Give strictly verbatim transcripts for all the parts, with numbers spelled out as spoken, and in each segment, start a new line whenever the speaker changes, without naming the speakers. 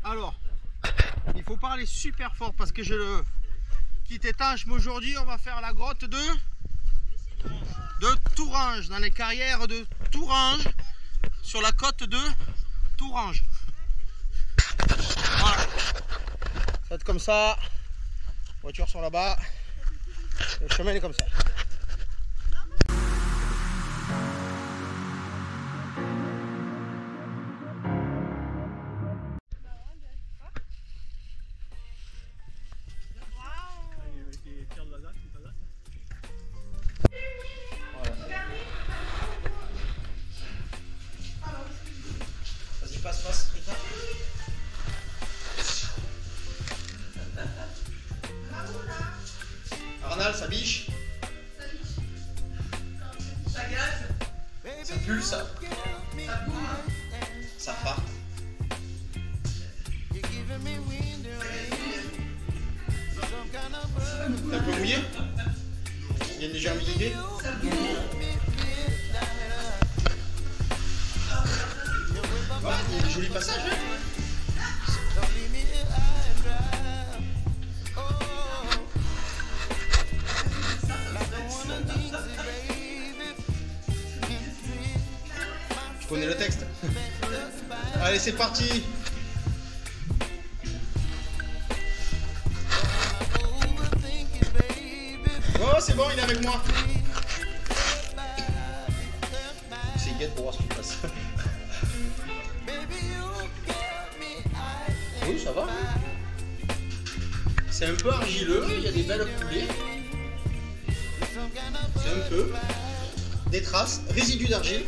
Alors, il faut parler super fort parce que j'ai le kit étanche, mais aujourd'hui on va faire la grotte de de Tourange, dans les carrières de Tourange, sur la côte de Tourange. Voilà. Ça va être comme ça. Les voitures sont là-bas. Le chemin est comme ça. Vas-y, passe, passe, Rita. Arnal, ça biche.
Ça gaz.
Ça pue, ça.
Ça boum.
Ça part. T'es un peu mouillé? Il y a une légère humidité?
Ça boum.
Ouais, il y a des jolis passages, hein. Tu connais le texte? Allez, c'est parti! Oh, c'est bon, il est avec moi! C'est guette pour voir ce qui passe. Oui, ça va. C'est un peu argileux, il y a des belles coulées. C'est un peu des traces, résidus d'argile.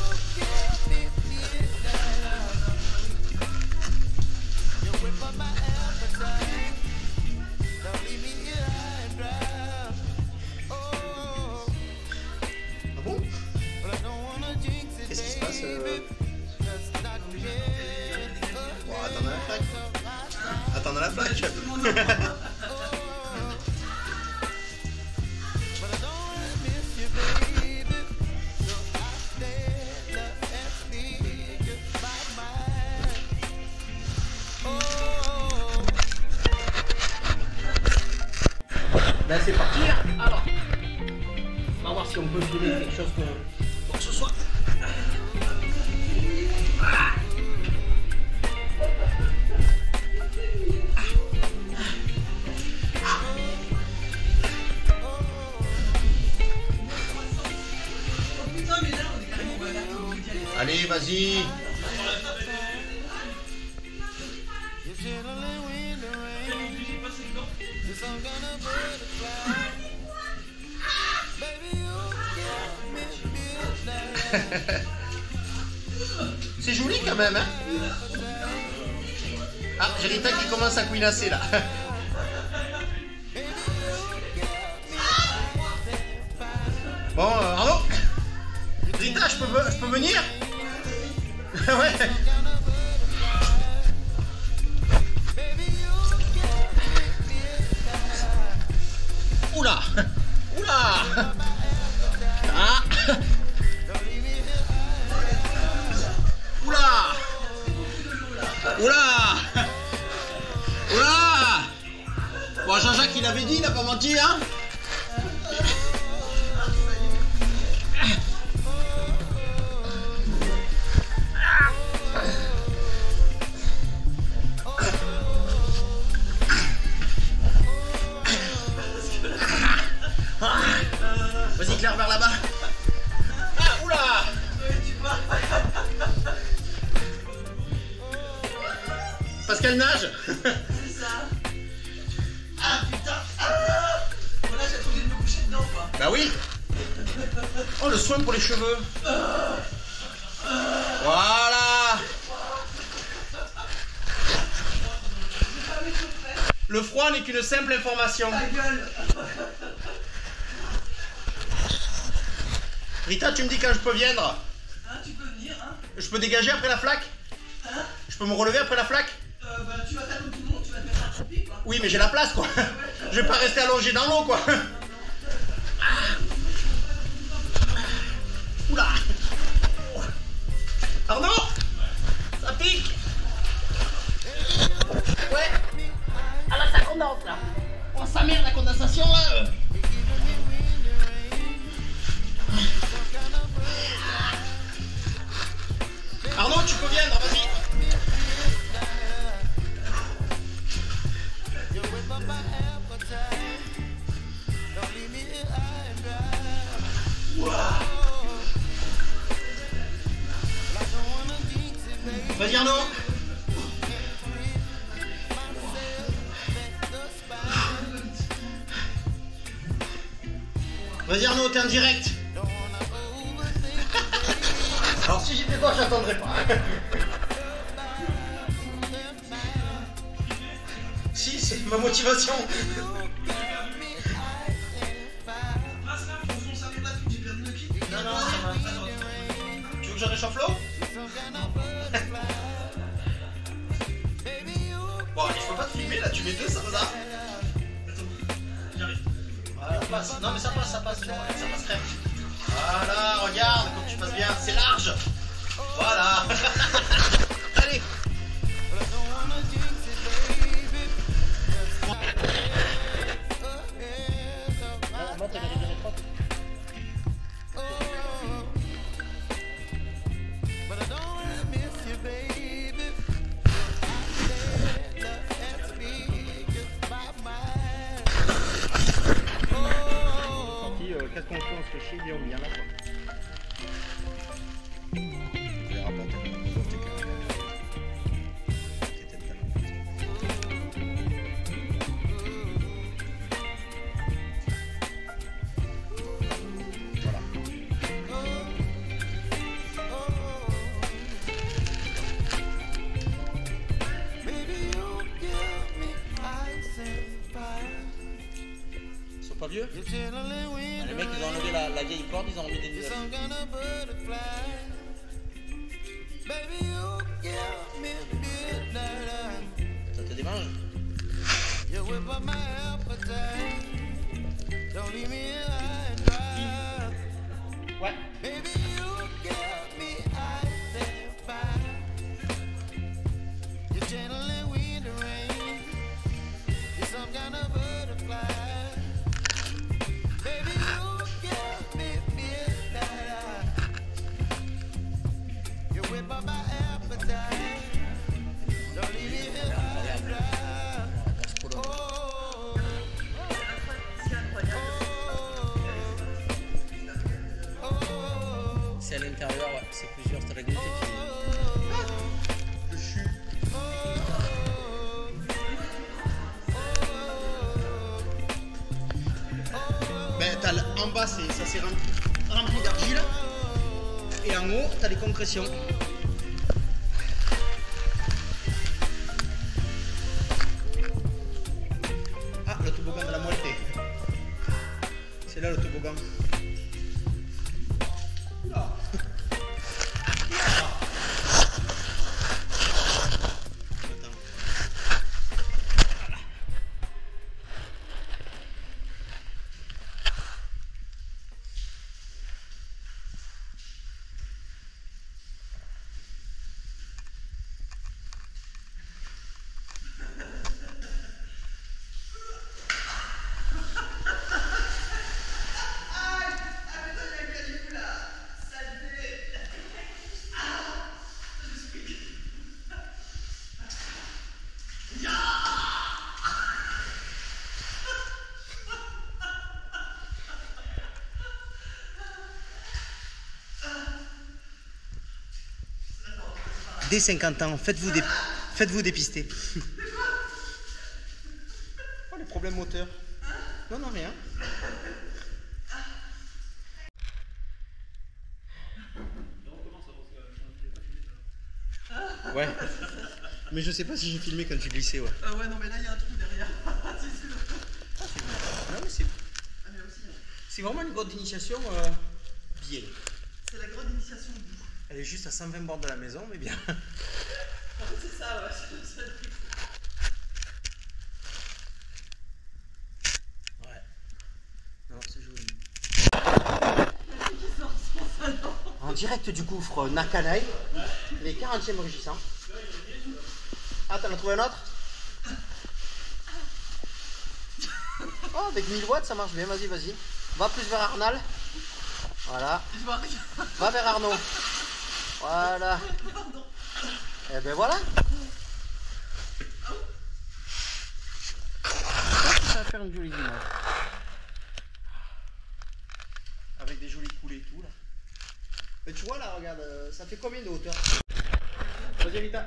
Ah bon? Qu'est-ce qui se passe euh... Bon, attends dans la flaque. Attends dans la flaque. Ben c'est parti. Alors, on va voir si on peut filmer quelque chose pour que ce soit. Allez, vas-y. C'est joli quand même, hein? Ah, j'ai Rita qui commence à couinasser là. Bon, euh, Arnaud, Rita, je peux, je peux venir? Ouais. Oula, oula. Ah. Oula. Oula. Oula. Bon, Jean-Jacques, il avait dit, il n'a pas menti, hein? Vas-y Claire, vers là-bas. Ah, oula. Parce qu'elle nage.
C'est ça. Ah putain. Ah voilà, j'ai trouvé de me coucher dedans quoi.
Bah oui. Oh, le soin pour les cheveux. Voilà. Le froid n'est qu'une simple information.
Ta gueule.
Rita, tu me dis quand je peux venir?
Hein, tu peux venir, hein?
Je peux dégager après la flaque?
Hein?
Je peux me relever après la flaque?
Euh, bah, tu vas faire comme tout le monde, tu vas te mettre un champi, quoi.
Oui, mais j'ai la place, quoi. Je vais pas rester allongé dans l'eau, quoi. Oula. Arnaud, ça pique. Vas-y Arnaud. Vas-y Arnaud, t'es en direct. Alors si j'étais toi, j'attendrais pas. Si, c'est ma motivation. Non, non, ça va. Tu veux que j'en échauffe l'eau? Bon, il faut pas te filmer là, tu mets deux, ça va ça. J'arrive. Voilà, passe. Non mais ça passe, ça passe, ça passe crème. Voilà, regarde comme tu passes bien, c'est large. Voilà. Allez. Qu'est-ce qu'on fait, on se fait chier, Guillaume, viens là quoi. Je vais rapporter la maison, t'es quand même. Voilà. Ils sont pas vieux? Les mecs, ils ont enlevé la, la vieille corde, ils ont remis des nouvelles. Ça te démange? Ouais. C'est à l'intérieur, ouais. C'est plusieurs stalagmites qui... Le chut. Ben, t'as en bas, ça s'est rempli, rempli d'argile. Et en haut, t'as les concrétions. Ah, le toboggan de la moitié. C'est là le toboggan. Ah. Dès cinquante ans, faites-vous dé... faites-vous dépister. Oh, les problèmes moteurs. Non, non, rien. Ouais. Mais je sais pas si j'ai filmé quand tu glissais, ouais.
Ah ouais, non, mais là, il y a un trou derrière. C'est sûr.
Non, mais c'est...
Ah, mais aussi, hein.
C'est vraiment une grotte d'initiation euh, bien.
C'est la grande initiation au bout.
Elle est juste à cent vingt bornes de la maison, mais bien.
En fait, c'est ça, ouais. C'est ça le truc.
Ouais. Non, c'est joli.
Qui sort son salon.
En direct du gouffre Nakanaï, les quarantièmes rugissants. Ah, t'en as trouvé un autre? Oh, avec mille watts, ça marche bien. Vas-y, vas-y. Va plus vers Arnal. Voilà.
Je vois rien.
Va vers Arnaud. Voilà.
Pardon.
Et ben voilà. Ça va faire une jolie image. Avec des jolies coulées et tout là. Mais tu vois là, regarde, ça fait combien de hauteur? Vas-y Rita.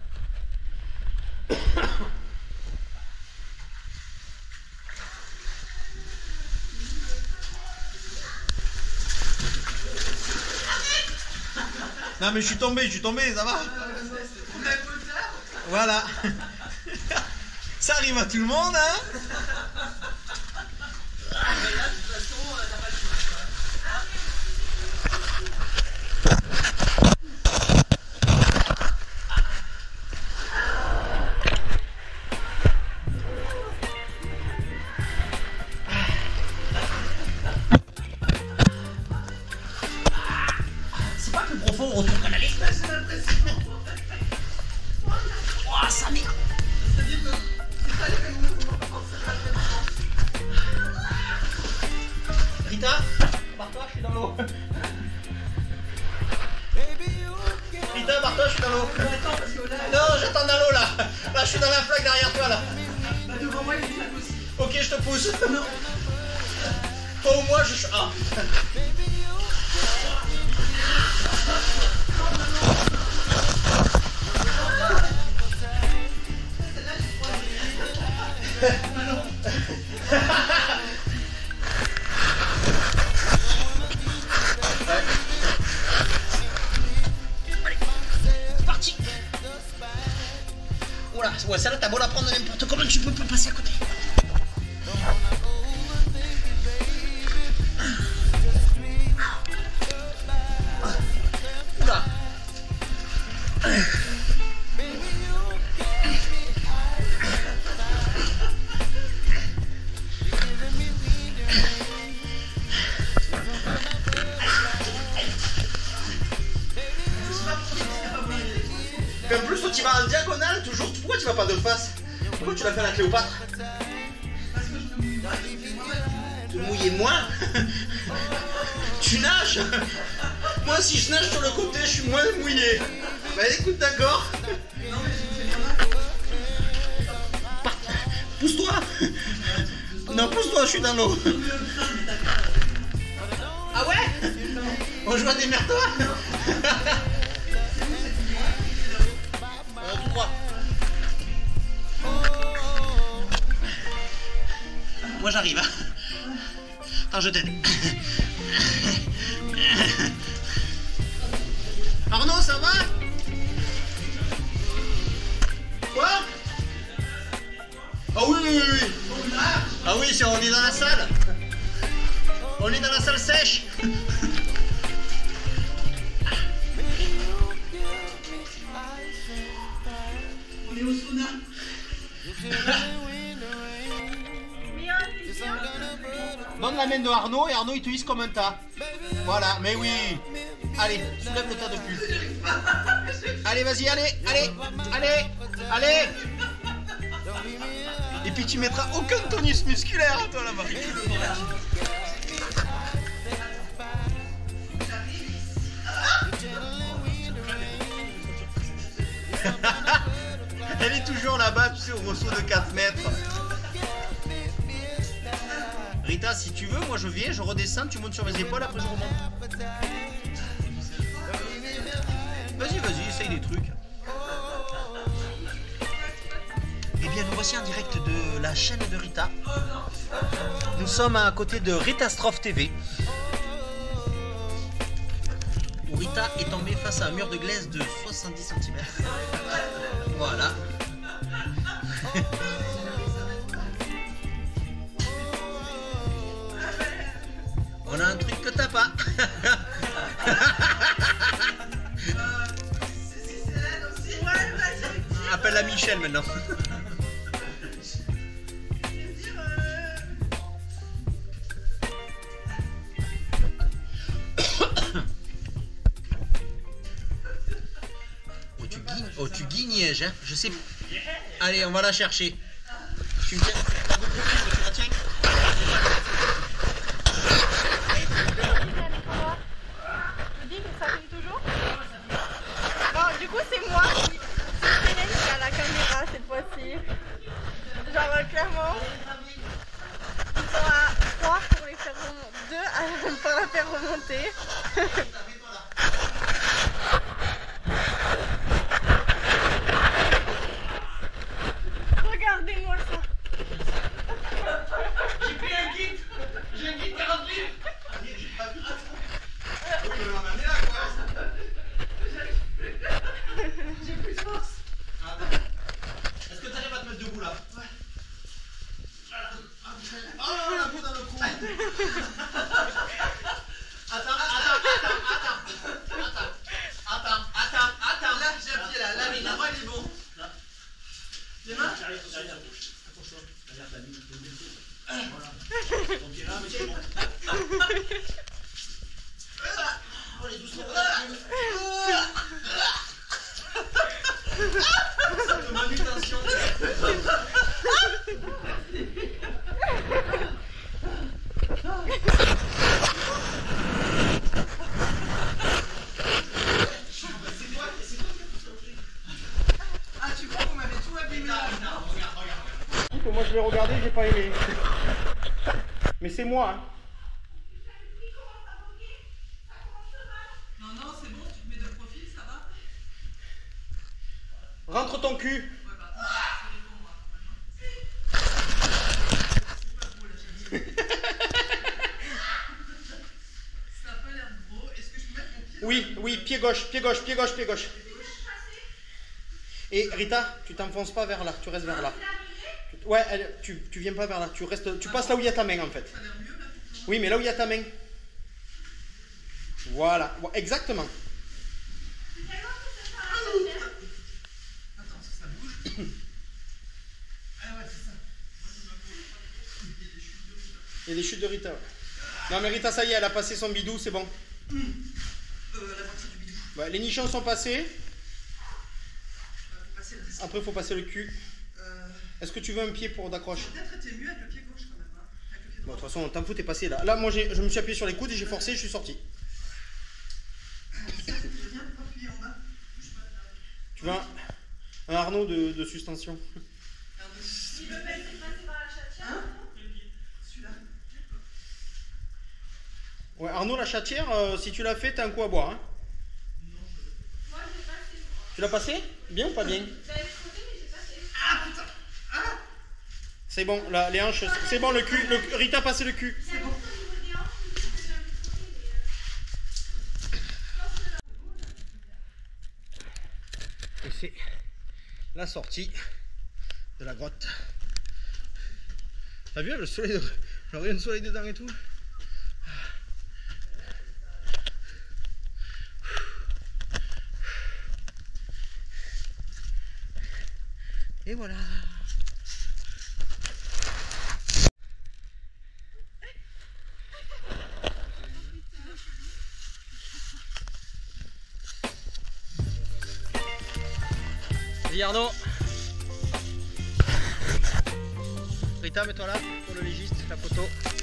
Non mais je suis tombé, je suis tombé, ça va. Voilà. Ça arrive à tout le monde, hein.
C'est pas plus profond au retour canalé. J'ai l'impression. Oh, ça merde. C'est-à-dire que c'est pas les mêmes mots, on va pas penser à la même.
Rita, barre-toi, je suis dans l'eau. Rita, barre-toi, je suis dans l'eau. Non, j'attends dans l'eau là. Là, je suis dans la flaque derrière toi là.
Bah, devant moi, il est déjà aussi.
Ok, je te pousse. Toi ou moi, je. Ah.
C'est parti. Oula, ouais, celle-là, t'as beau la prendre n'importe comment, tu peux pas passer à côté. Oula.
En plus, toi, tu vas en diagonale toujours. Pourquoi tu vas pas de face? Pourquoi tu l'as fait à la Cléopâtre?
Parce que je me mouille.
Te mouiller moins. Tu nages. Moi, si je nage sur le côté, je suis moins mouillé. Bah écoute, d'accord.
Non, mais je me fais bien mal.
Pousse-toi. Non, pousse-toi, je suis dans l'eau. Ah ouais? On joue à des merdes, toi. Tout droit. Moi j'arrive. Hein. Attends, je t'aide. Arnaud, ça va? Quoi? Ah oui, oui, oui. Ah oui, si on est dans la salle. On est dans la salle sèche.
On est au sauna.
Donne la main de Arnaud et Arnaud il te hisse comme un tas. Voilà, mais oui. Allez, soulève le tas de pull. Allez, vas-y, allez, allez, allez, allez. Et puis tu mettras aucun tonus musculaire, toi là-bas. Elle est toujours là-bas, tu sais, au ressaut de quatre mètres. Rita, si tu veux, moi je viens, je redescends, tu montes sur mes épaules, après je remonte. Vas-y, vas-y, essaye des trucs. Eh bien, nous voici en direct de la chaîne de Rita. Nous sommes à côté de Ritastrophe T V. Où Rita est tombée face à un mur de glace de soixante-dix centimètres. Voilà. On a un truc que t'as pas. Appelle la Michel maintenant. Oh tu guignes, oh, tu guignes, hein. Je sais. Allez, on va la chercher. Tu me tiens. Tu la tiens.
Du coup, c'est moi qui. C'est Hélène qui a la caméra cette fois-ci. Genre, clairement, ils sont à trois pour les faire remonter. deux pour la faire remonter.
Allez, derrière. Attention. Derrière, t'as mis le bientôt. Voilà. Donc, il est là, mais c'est bon. Allez, doucement. Ça te manutention.
Moi je l'ai regardé, j'ai pas aimé. Mais c'est moi. Hein.
Non, non, c'est bon, tu te mets de profil, ça va.
Rentre ton cul.
Ouais, bah, c'est les bons, moi, quand même. Ça a pas l'air gros. Est-ce que je peux mettre mon pied?
Oui, oui, pied gauche, pied gauche, pied gauche, pied gauche. Et Rita, tu t'enfonces pas vers là, tu restes vers là. Ouais, elle, tu, tu viens pas vers là, tu restes, tu passes là où il y a ta main en fait.
Ça a l'air mieux là.
Oui, mais là où il y a ta main. Voilà, exactement.
Attends, est-ce que ça bouge? Ah ouais, c'est ça.
Il y a des chutes de Rita. Ouais. Non mais Rita, ça y est, elle a passé son bidou, c'est bon.
Euh, la partie du bidou.
Ouais, les nichons sont passés.
Euh, faut passer la distance.
Après, il faut passer le cul.
Euh,
Est-ce que tu veux un pied pour d'accroche?
Peut-être été mieux avec le pied gauche quand même. Hein. Avec le pied
Bon, de
droit.
toute façon, t'en fous, t'es passé là. Là, moi, je me suis appuyé sur les coudes et j'ai forcé, je suis sorti.
Ça, c'est bien de pas appuyer en bas. Bouge pas, là.
Tu veux un, un Arnaud de, de suspension?
Un, deux,
Tu peux passer passer par la chatière?
Hein? Celui-là.
Ouais, Arnaud, la chatière, euh, si tu l'as fait, t'as un coup à boire. Hein.
Moi j'ai passé.
Tu l'as passé? Bien ou pas bien?
J'avais frotté mais j'ai passé.
Ah putain! Ah!
C'est bon, là, les hanches, c'est bon, le cul. Le, Rita, passez le cul.
C'est bon. Au niveau des hanches, je me suis jamais frotté, mais.
Et c'est la sortie de la grotte. T'as vu le soleil, de... le rayon de soleil dedans et tout? Et voilà. Vas-y Arnaud. Rita, mets-toi là pour le légiste, la photo.